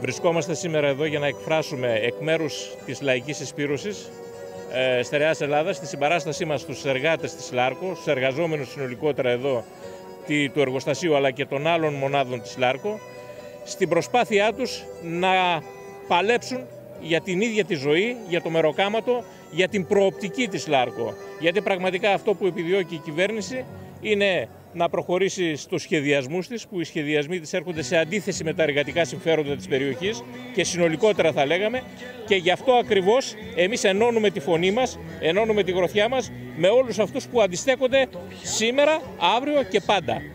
Βρισκόμαστε σήμερα εδώ για να εκφράσουμε εκ μέρους της Λαϊκής Συσπήρωσης Στερεάς Ελλάδας τη συμπαράστασή μας στους εργάτες της ΛΑΡΚΟ, στους εργαζόμενους συνολικότερα εδώ του εργοστασίου αλλά και των άλλων μονάδων της ΛΑΡΚΟ, στην προσπάθειά τους να παλέψουν για την ίδια τη ζωή, για το μεροκάματο, για την προοπτική της ΛΑΡΚΟ. Γιατί πραγματικά αυτό που επιδιώκει η κυβέρνηση είναι να προχωρήσει στους σχεδιασμούς της, που οι σχεδιασμοί της έρχονται σε αντίθεση με τα εργατικά συμφέροντα της περιοχής και συνολικότερα θα λέγαμε, και γι' αυτό ακριβώς εμείς ενώνουμε τη φωνή μας, ενώνουμε τη γροθιά μας με όλους αυτούς που αντιστέκονται σήμερα, αύριο και πάντα.